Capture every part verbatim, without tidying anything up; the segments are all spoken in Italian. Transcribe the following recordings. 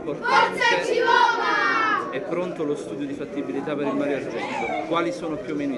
importante. È pronto lo studio di fattibilità per il Mario Argento? Quali sono più o meno i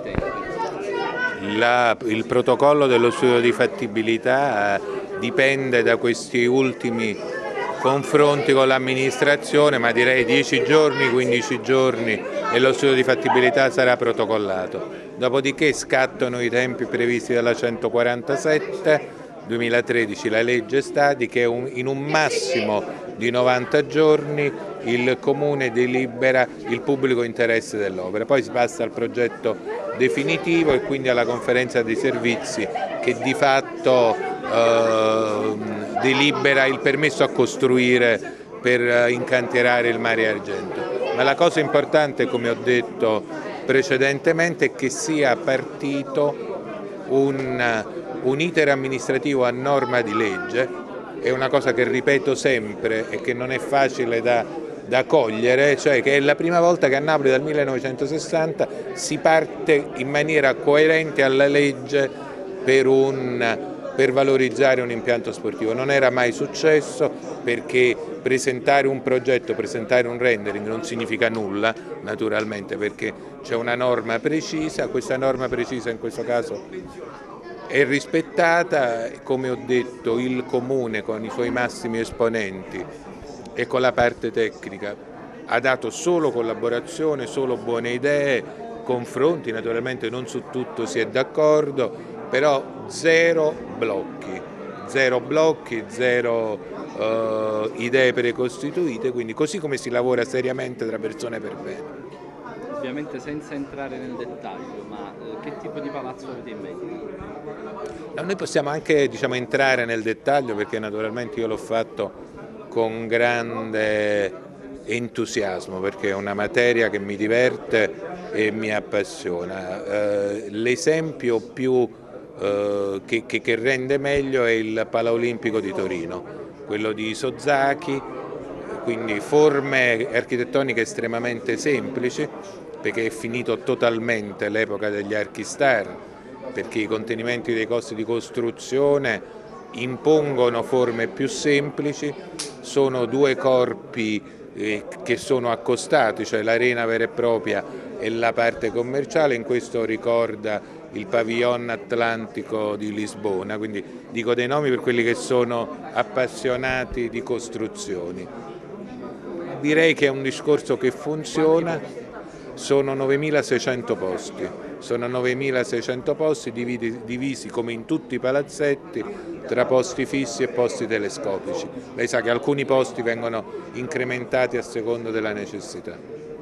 tempi? La, il protocollo dello studio di fattibilità dipende da questi ultimi confronti con l'amministrazione, ma direi dieci giorni, quindici giorni e lo studio di fattibilità sarà protocollato. Dopodiché scattano i tempi previsti dalla centoquarantasette duemilatredici, la legge Stati, che un, in un massimo di novanta giorni il Comune delibera il pubblico interesse dell'opera. Poi si passa al progetto definitivo e quindi alla conferenza dei servizi che di fatto eh, delibera il permesso a costruire per incantierare il Mario Argento. Ma la cosa importante, come ho detto precedentemente, è che sia partito un, un iter amministrativo a norma di legge. È una cosa che ripeto sempre e che non è facile da, da cogliere, cioè che è la prima volta che a Napoli dal millenovecentosessanta si parte in maniera coerente alla legge per, un, per valorizzare un impianto sportivo. Non era mai successo, perché presentare un progetto, presentare un rendering non significa nulla, naturalmente, perché c'è una norma precisa. Questa norma precisa in questo caso è rispettata. Come ho detto, il Comune con i suoi massimi esponenti e con la parte tecnica ha dato solo collaborazione, solo buone idee, confronti, naturalmente non su tutto si è d'accordo, però zero blocchi, zero blocchi, zero uh, idee precostituite, quindi così come si lavora seriamente tra persone per bene. Ovviamente senza entrare nel dettaglio, ma eh, che tipo di palazzo avete in mente? No, noi possiamo anche, diciamo, entrare nel dettaglio, perché naturalmente io l'ho fatto con grande entusiasmo, perché è una materia che mi diverte e mi appassiona. Eh, l'esempio più eh, che, che, che rende meglio è il Palaolimpico di Torino, quello di Isozaki, quindi forme architettoniche estremamente semplici, perché è finito totalmente l'epoca degli archistar, perché i contenimenti dei costi di costruzione impongono forme più semplici. Sono due corpi eh, che sono accostati, cioè l'arena vera e propria e la parte commerciale. In questo ricorda il pavillon atlantico di Lisbona, quindi dico dei nomi per quelli che sono appassionati di costruzioni. Direi che è un discorso che funziona. Sono novemilaseicento posti, sono novemilaseicento posti divisi, divisi come in tutti i palazzetti tra posti fissi e posti telescopici. Lei sa che alcuni posti vengono incrementati a seconda della necessità.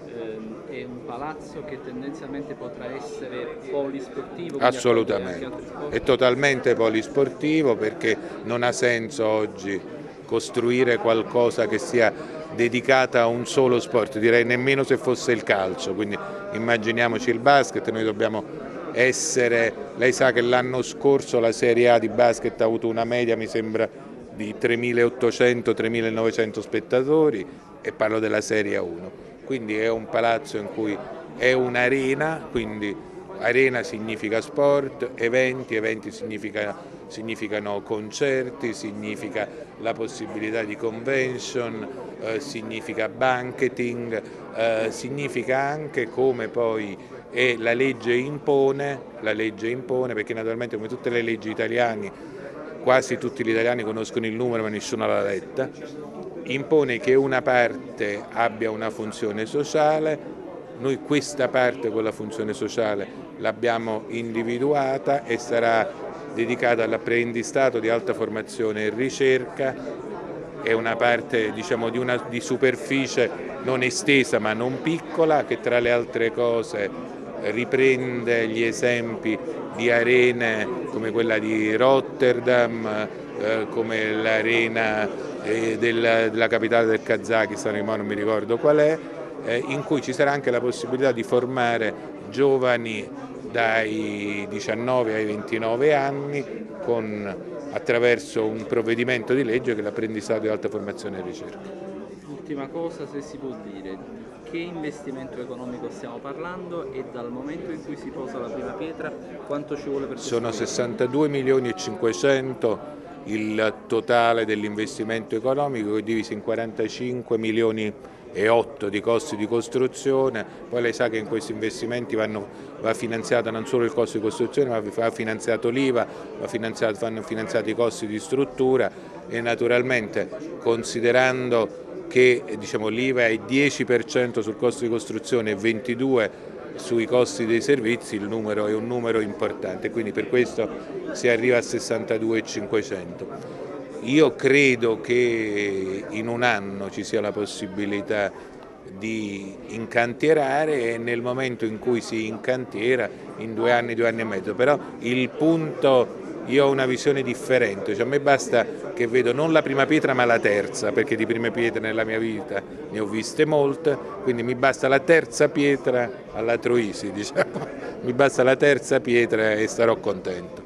È un palazzo che tendenzialmente potrà essere polisportivo? Assolutamente, è totalmente polisportivo, perché non ha senso oggi costruire qualcosa che sia dedicata a un solo sport, direi nemmeno se fosse il calcio, quindi immaginiamoci il basket. Noi dobbiamo essere, lei sa che l'anno scorso la Serie A di basket ha avuto una media, mi sembra, di tremilaottocento tremilanovecento spettatori, e parlo della Serie A uno, quindi è un palazzo in cui è un'arena, quindi arena significa sport, eventi, eventi significa, significano concerti, significa la possibilità di convention, eh, significa banqueting, eh, significa anche, come poi è la legge impone, la legge impone, perché naturalmente come tutte le leggi italiane, quasi tutti gli italiani conoscono il numero ma nessuno l'ha letta, impone che una parte abbia una funzione sociale. Noi questa parte con la funzione sociale l'abbiamo individuata e sarà dedicata all'apprendistato di alta formazione e ricerca. È una parte, diciamo, di, una, di superficie non estesa ma non piccola, che tra le altre cose riprende gli esempi di arene come quella di Rotterdam, eh, come l'arena eh, della, della capitale del Kazakistan, ma non mi ricordo qual è, eh, in cui ci sarà anche la possibilità di formare giovani dai diciannove ai ventinove anni con, attraverso un provvedimento di legge che è l'apprendistato di alta formazione e ricerca. Ultima cosa, se si può dire, che investimento economico stiamo parlando e dal momento in cui si posa la prima pietra quanto ci vuole per costruire? Sono sessantadue milioni e cinquecento il totale dell'investimento economico, che è diviso in quarantacinque milioni e otto di costi di costruzione. Poi lei sa che in questi investimenti vanno, va finanziato non solo il costo di costruzione, ma va finanziato l'I V A, va finanziato, vanno finanziati i costi di struttura e naturalmente, considerando che diciamo, l'I V A è dieci per cento sul costo di costruzione e ventidue per cento sui costi dei servizi, il numero è un numero importante, quindi per questo si arriva a sessantadue milioni e cinquecento. Io credo che in un anno ci sia la possibilità di incantierare, e nel momento in cui si incantiera in due anni, due anni e mezzo, però il punto, io ho una visione differente, cioè a me basta che vedo non la prima pietra ma la terza, perché di prime pietre nella mia vita ne ho viste molte, quindi mi basta la terza pietra alla Troisi, diciamo, mi basta la terza pietra e starò contento.